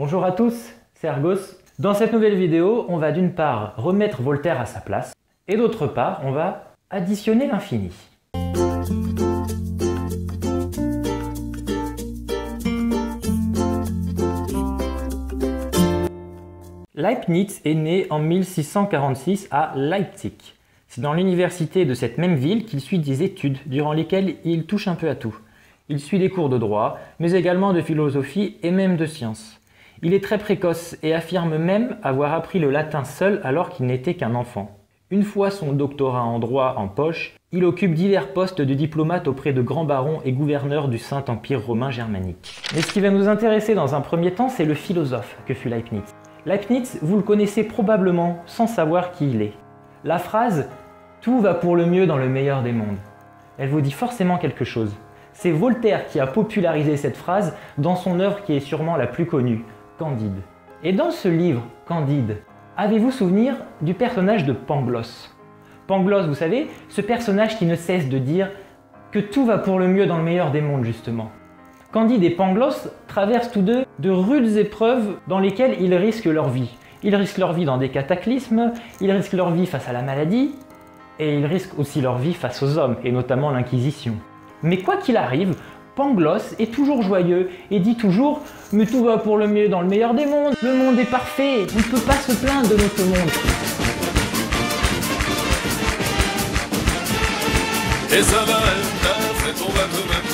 Bonjour à tous, c'est Argos. Dans cette nouvelle vidéo, on va d'une part remettre Voltaire à sa place, et d'autre part, on va additionner l'infini. Leibniz est né en 1646 à Leipzig. C'est dans l'université de cette même ville qu'il suit des études durant lesquelles il touche un peu à tout. Il suit des cours de droit, mais également de philosophie et même de sciences. Il est très précoce et affirme même avoir appris le latin seul alors qu'il n'était qu'un enfant. Une fois son doctorat en droit en poche, il occupe divers postes de diplomate auprès de grands barons et gouverneurs du Saint-Empire romain germanique. Mais ce qui va nous intéresser dans un premier temps, c'est le philosophe que fut Leibniz. Leibniz, vous le connaissez probablement sans savoir qui il est. La phrase « Tout va pour le mieux dans le meilleur des mondes », elle vous dit forcément quelque chose. C'est Voltaire qui a popularisé cette phrase dans son œuvre qui est sûrement la plus connue, Candide. Et dans ce livre, Candide, avez-vous souvenir du personnage de Pangloss? Pangloss, vous savez, ce personnage qui ne cesse de dire que tout va pour le mieux dans le meilleur des mondes, justement. Candide et Pangloss traversent tous deux de rudes épreuves dans lesquelles ils risquent leur vie. Ils risquent leur vie dans des cataclysmes, ils risquent leur vie face à la maladie, et ils risquent aussi leur vie face aux hommes, et notamment l'Inquisition. Mais quoi qu'il arrive, Pangloss est toujours joyeux et dit toujours « Mais tout va pour le mieux dans le meilleur des mondes, le monde est parfait, on ne peut pas se plaindre de notre monde ». Et ça va, on va te mettre.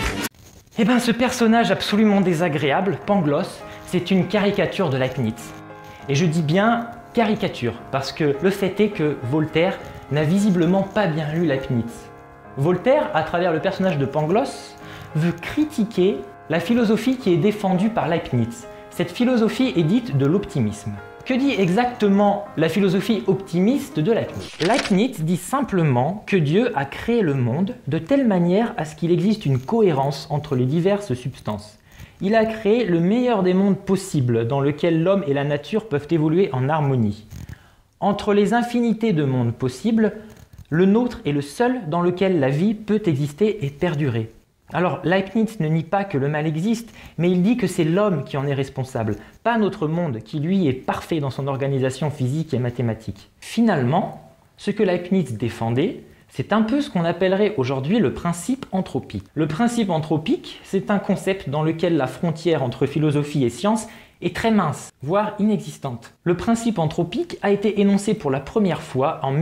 Eh bien, ce personnage absolument désagréable, Pangloss, c'est une caricature de Leibniz. Et je dis bien caricature, parce que le fait est que Voltaire n'a visiblement pas bien lu Leibniz. Voltaire, à travers le personnage de Pangloss, veut critiquer la philosophie qui est défendue par Leibniz. Cette philosophie est dite de l'optimisme. Que dit exactement la philosophie optimiste de Leibniz? Leibniz dit simplement que Dieu a créé le monde de telle manière à ce qu'il existe une cohérence entre les diverses substances. Il a créé le meilleur des mondes possibles dans lequel l'homme et la nature peuvent évoluer en harmonie. Entre les infinités de mondes possibles, le nôtre est le seul dans lequel la vie peut exister et perdurer. Alors Leibniz ne nie pas que le mal existe, mais il dit que c'est l'homme qui en est responsable, pas notre monde qui lui est parfait dans son organisation physique et mathématique. Finalement, ce que Leibniz défendait, c'est un peu ce qu'on appellerait aujourd'hui le principe anthropique. Le principe anthropique, c'est un concept dans lequel la frontière entre philosophie et science est très mince, voire inexistante. Le principe anthropique a été énoncé pour la première fois en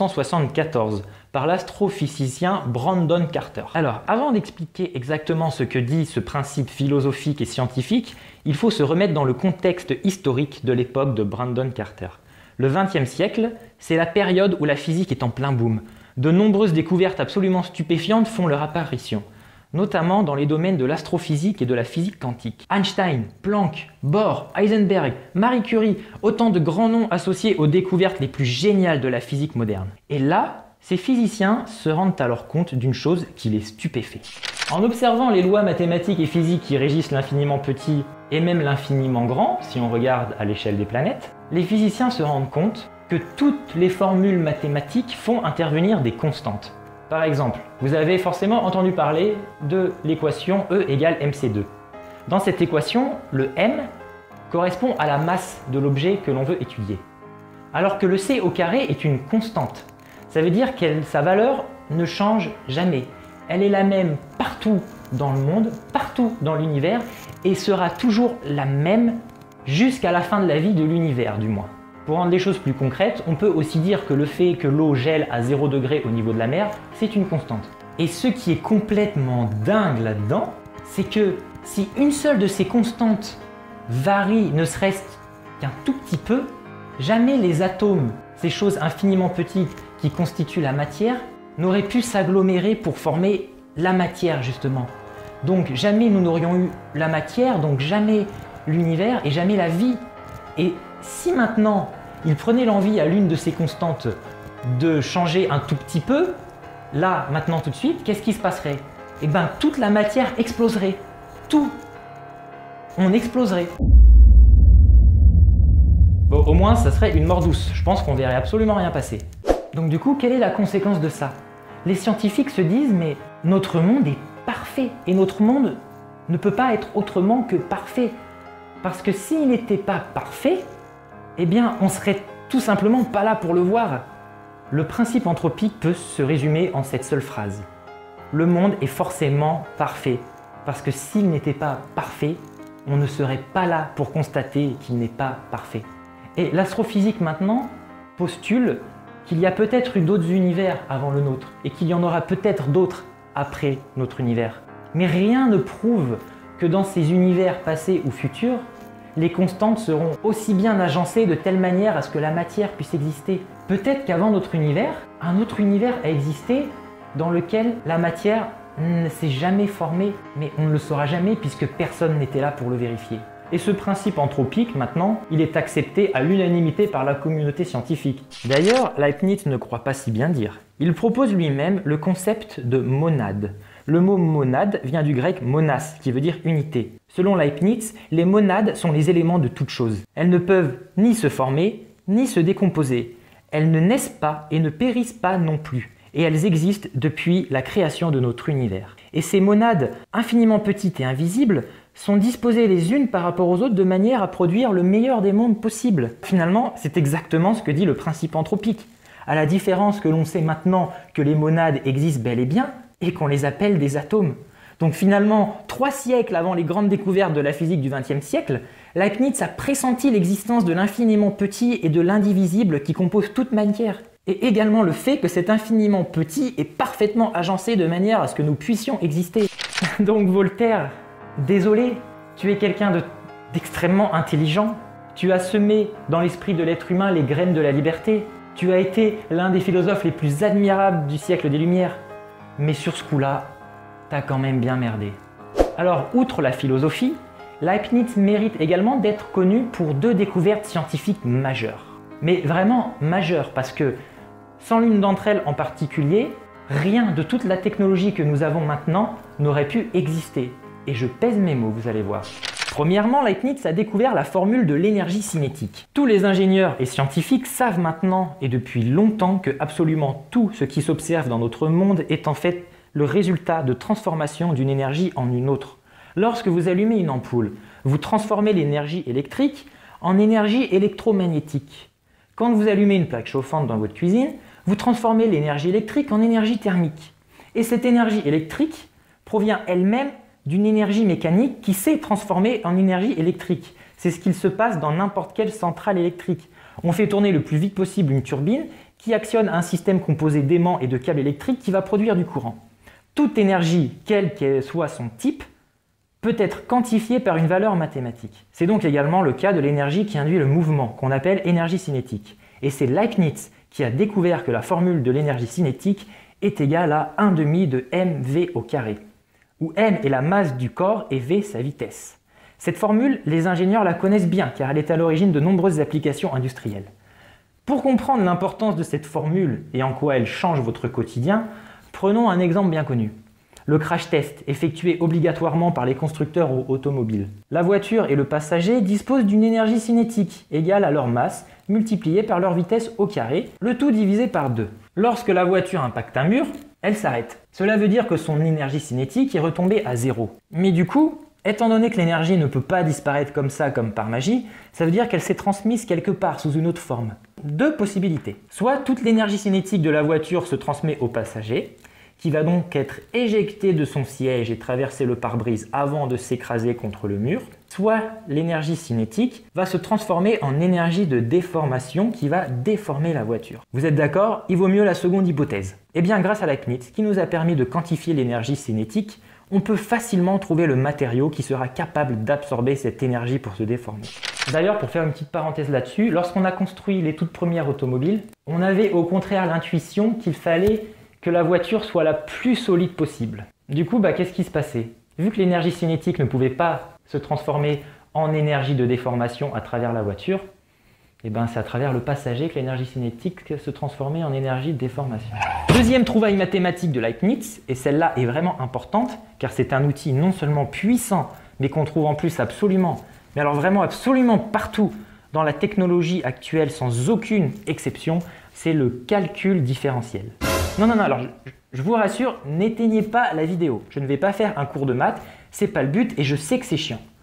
1974 par l'astrophysicien Brandon Carter. Alors, avant d'expliquer exactement ce que dit ce principe philosophique et scientifique, il faut se remettre dans le contexte historique de l'époque de Brandon Carter. Le XXe siècle, c'est la période où la physique est en plein boom. De nombreuses découvertes absolument stupéfiantes font leur apparition, notamment dans les domaines de l'astrophysique et de la physique quantique. Einstein, Planck, Bohr, Heisenberg, Marie Curie, autant de grands noms associés aux découvertes les plus géniales de la physique moderne. Et là, ces physiciens se rendent alors compte d'une chose qui les stupéfait. En observant les lois mathématiques et physiques qui régissent l'infiniment petit et même l'infiniment grand, si on regarde à l'échelle des planètes, les physiciens se rendent compte que toutes les formules mathématiques font intervenir des constantes. Par exemple, vous avez forcément entendu parler de l'équation E égale mc2. Dans cette équation, le m correspond à la masse de l'objet que l'on veut étudier, alors que le c au carré est une constante. Ça veut dire que sa valeur ne change jamais. Elle est la même partout dans le monde, partout dans l'univers, et sera toujours la même jusqu'à la fin de la vie de l'univers, du moins. Pour rendre les choses plus concrètes, on peut aussi dire que le fait que l'eau gèle à 0 degré au niveau de la mer, c'est une constante. Et ce qui est complètement dingue là-dedans, c'est que si une seule de ces constantes varie ne serait-ce qu'un tout petit peu, jamais les atomes, ces choses infiniment petites qui constituent la matière, n'auraient pu s'agglomérer pour former la matière justement. Donc jamais nous n'aurions eu la matière, donc jamais l'univers et jamais la vie. Et si maintenant il prenait l'envie à l'une de ces constantes de changer un tout petit peu, là, maintenant, tout de suite, qu'est-ce qui se passerait? Eh bien, toute la matière exploserait. Tout. On exploserait. Bon, au moins, ça serait une mort douce. Je pense qu'on verrait absolument rien passer. Donc du coup, quelle est la conséquence de ça? Les scientifiques se disent, mais notre monde est parfait et notre monde ne peut pas être autrement que parfait. Parce que s'il n'était pas parfait, eh bien on serait tout simplement pas là pour le voir. Le principe anthropique peut se résumer en cette seule phrase. Le monde est forcément parfait, parce que s'il n'était pas parfait, on ne serait pas là pour constater qu'il n'est pas parfait. Et l'astrophysique maintenant postule qu'il y a peut-être eu d'autres univers avant le nôtre, et qu'il y en aura peut-être d'autres après notre univers. Mais rien ne prouve que dans ces univers passés ou futurs, les constantes seront aussi bien agencées de telle manière à ce que la matière puisse exister. Peut-être qu'avant notre univers, un autre univers a existé dans lequel la matière ne s'est jamais formée, mais on ne le saura jamais puisque personne n'était là pour le vérifier. Et ce principe anthropique, maintenant, il est accepté à l'unanimité par la communauté scientifique. D'ailleurs, Leibniz ne croit pas si bien dire. Il propose lui-même le concept de monade. Le mot monade vient du grec monas, qui veut dire unité. Selon Leibniz, les monades sont les éléments de toute chose. Elles ne peuvent ni se former, ni se décomposer. Elles ne naissent pas et ne périssent pas non plus. Et elles existent depuis la création de notre univers. Et ces monades infiniment petites et invisibles sont disposées les unes par rapport aux autres de manière à produire le meilleur des mondes possibles. Finalement, c'est exactement ce que dit le principe anthropique. À la différence que l'on sait maintenant que les monades existent bel et bien et qu'on les appelle des atomes. Donc finalement, 3 siècles avant les grandes découvertes de la physique du XXe siècle, Leibniz a pressenti l'existence de l'infiniment petit et de l'indivisible qui compose toute matière. Et également le fait que cet infiniment petit est parfaitement agencé de manière à ce que nous puissions exister. Donc Voltaire, désolé, tu es quelqu'un d'extrêmement intelligent. Tu as semé dans l'esprit de l'être humain les graines de la liberté. Tu as été l'un des philosophes les plus admirables du siècle des Lumières. Mais sur ce coup-là, t'as quand même bien merdé. Alors, outre la philosophie, Leibniz mérite également d'être connu pour 2 découvertes scientifiques majeures. Mais vraiment majeures, parce que sans l'une d'entre elles en particulier, rien de toute la technologie que nous avons maintenant n'aurait pu exister. Et je pèse mes mots, vous allez voir. Premièrement, Leibniz a découvert la formule de l'énergie cinétique. Tous les ingénieurs et scientifiques savent maintenant et depuis longtemps que absolument tout ce qui s'observe dans notre monde est en fait le résultat de transformation d'une énergie en une autre. Lorsque vous allumez une ampoule, vous transformez l'énergie électrique en énergie électromagnétique. Quand vous allumez une plaque chauffante dans votre cuisine, vous transformez l'énergie électrique en énergie thermique. Et cette énergie électrique provient elle-même d'une énergie mécanique qui s'est transformée en énergie électrique. C'est ce qu'il se passe dans n'importe quelle centrale électrique. On fait tourner le plus vite possible une turbine qui actionne un système composé d'aimants et de câbles électriques qui va produire du courant. Toute énergie, quel qu'elle soit son type, peut être quantifiée par une valeur mathématique. C'est donc également le cas de l'énergie qui induit le mouvement, qu'on appelle énergie cinétique. Et c'est Leibniz qui a découvert que la formule de l'énergie cinétique est égale à 1/2 de mv au carré, où m est la masse du corps et v sa vitesse. Cette formule, les ingénieurs la connaissent bien car elle est à l'origine de nombreuses applications industrielles. Pour comprendre l'importance de cette formule et en quoi elle change votre quotidien, prenons un exemple bien connu. Le crash test, effectué obligatoirement par les constructeurs automobiles. La voiture et le passager disposent d'une énergie cinétique égale à leur masse multipliée par leur vitesse au carré, le tout divisé par 2. Lorsque la voiture impacte un mur, elle s'arrête. Cela veut dire que son énergie cinétique est retombée à 0. Mais du coup, étant donné que l'énergie ne peut pas disparaître comme ça, comme par magie, ça veut dire qu'elle s'est transmise quelque part sous une autre forme. 2 possibilités. Soit toute l'énergie cinétique de la voiture se transmet au passager, qui va donc être éjecté de son siège et traverser le pare-brise avant de s'écraser contre le mur, soit l'énergie cinétique va se transformer en énergie de déformation qui va déformer la voiture. Vous êtes d'accord? Il vaut mieux la seconde hypothèse. Eh bien, grâce à Leibniz, qui nous a permis de quantifier l'énergie cinétique, on peut facilement trouver le matériau qui sera capable d'absorber cette énergie pour se déformer. D'ailleurs, pour faire une petite parenthèse là-dessus, lorsqu'on a construit les toutes premières automobiles, on avait au contraire l'intuition qu'il fallait que la voiture soit la plus solide possible. Du coup, qu'est-ce qui se passait? Vu que l'énergie cinétique ne pouvait pas se transformer en énergie de déformation à travers la voiture, c'est à travers le passager que l'énergie cinétique se transformait en énergie de déformation. Deuxième trouvaille mathématique de Leibniz, et celle-là est vraiment importante, car c'est un outil non seulement puissant, mais qu'on trouve en plus absolument, mais alors vraiment absolument partout dans la technologie actuelle sans aucune exception, c'est le calcul différentiel. Non, alors je vous rassure, n'éteignez pas la vidéo. Je ne vais pas faire un cours de maths, c'est pas le but et je sais que c'est chiant.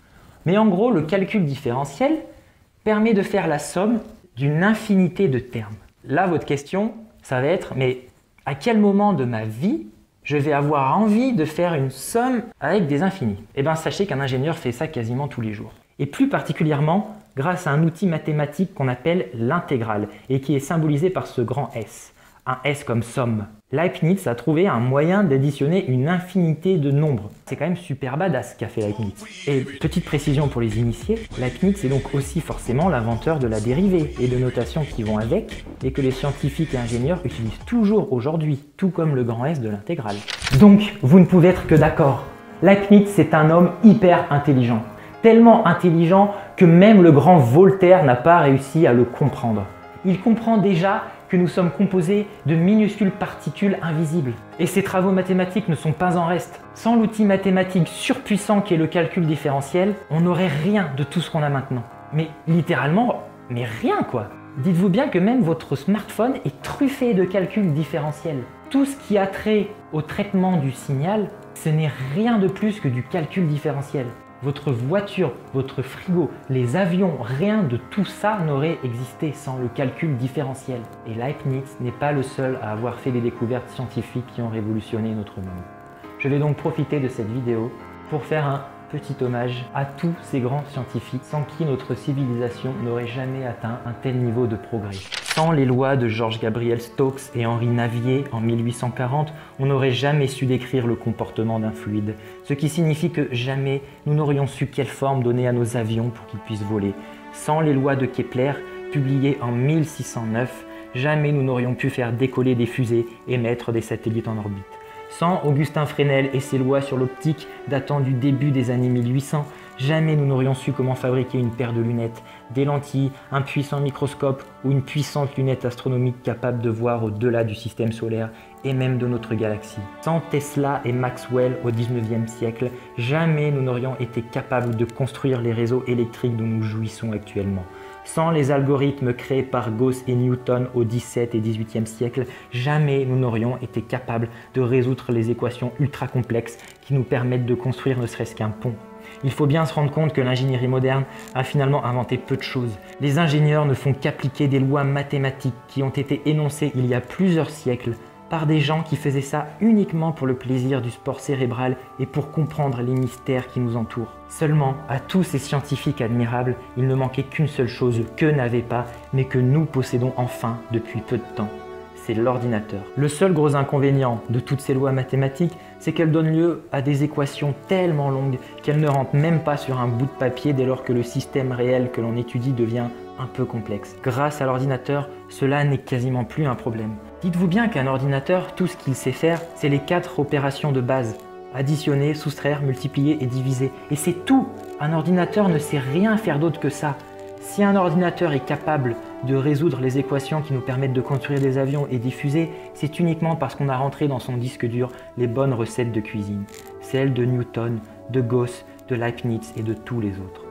Mais en gros, le calcul différentiel permet de faire la somme d'une infinité de termes. Là, votre question, ça va être, mais à quel moment de ma vie je vais avoir envie de faire une somme avec des infinis? Eh bien, sachez qu'un ingénieur fait ça quasiment tous les jours. Et plus particulièrement grâce à un outil mathématique qu'on appelle l'intégrale et qui est symbolisé par ce grand S. Un S comme somme. Leibniz a trouvé un moyen d'additionner une infinité de nombres. C'est quand même super badass qu'a fait Leibniz. Et petite précision pour les initiés, Leibniz est donc aussi forcément l'inventeur de la dérivée et de notations qui vont avec et que les scientifiques et ingénieurs utilisent toujours aujourd'hui, tout comme le grand S de l'intégrale. Donc, vous ne pouvez être que d'accord. Leibniz, c'est un homme hyper intelligent. Tellement intelligent que même le grand Voltaire n'a pas réussi à le comprendre. Il comprend déjà que nous sommes composés de minuscules particules invisibles. Et ces travaux mathématiques ne sont pas en reste. Sans l'outil mathématique surpuissant qui est le calcul différentiel, on n'aurait rien de tout ce qu'on a maintenant. Mais littéralement, mais rien quoi. Dites-vous bien que même votre smartphone est truffé de calculs différentiels. Tout ce qui a trait au traitement du signal, ce n'est rien de plus que du calcul différentiel. Votre voiture, votre frigo, les avions, rien de tout ça n'aurait existé sans le calcul différentiel. Et Leibniz n'est pas le seul à avoir fait des découvertes scientifiques qui ont révolutionné notre monde. Je vais donc profiter de cette vidéo pour faire un petit hommage à tous ces grands scientifiques sans qui notre civilisation n'aurait jamais atteint un tel niveau de progrès. Sans les lois de George Gabriel Stokes et Henri Navier en 1840, on n'aurait jamais su décrire le comportement d'un fluide, ce qui signifie que jamais nous n'aurions su quelle forme donner à nos avions pour qu'ils puissent voler. Sans les lois de Kepler, publiées en 1609, jamais nous n'aurions pu faire décoller des fusées et mettre des satellites en orbite. Sans Augustin Fresnel et ses lois sur l'optique datant du début des années 1800, jamais nous n'aurions su comment fabriquer une paire de lunettes, des lentilles, un puissant microscope ou une puissante lunette astronomique capable de voir au-delà du système solaire et même de notre galaxie. Sans Tesla et Maxwell au 19e siècle, jamais nous n'aurions été capables de construire les réseaux électriques dont nous jouissons actuellement. Sans les algorithmes créés par Gauss et Newton au XVIIe et XVIIIe siècle, jamais nous n'aurions été capables de résoudre les équations ultra complexes qui nous permettent de construire ne serait-ce qu'un pont. Il faut bien se rendre compte que l'ingénierie moderne a finalement inventé peu de choses. Les ingénieurs ne font qu'appliquer des lois mathématiques qui ont été énoncées il y a plusieurs siècles par des gens qui faisaient ça uniquement pour le plaisir du sport cérébral et pour comprendre les mystères qui nous entourent. Seulement, à tous ces scientifiques admirables, il ne manquait qu'une seule chose qu'eux n'avaient pas, mais que nous possédons enfin depuis peu de temps. C'est l'ordinateur. Le seul gros inconvénient de toutes ces lois mathématiques, c'est qu'elles donnent lieu à des équations tellement longues qu'elles ne rentrent même pas sur un bout de papier dès lors que le système réel que l'on étudie devient un peu complexe. Grâce à l'ordinateur, cela n'est quasiment plus un problème. Dites-vous bien qu'un ordinateur, tout ce qu'il sait faire, c'est les 4 opérations de base. Additionner, soustraire, multiplier et diviser. Et c'est tout! Un ordinateur ne sait rien faire d'autre que ça. Si un ordinateur est capable de résoudre les équations qui nous permettent de construire des avions et des fusées, c'est uniquement parce qu'on a rentré dans son disque dur les bonnes recettes de cuisine. Celles de Newton, de Gauss, de Leibniz et de tous les autres.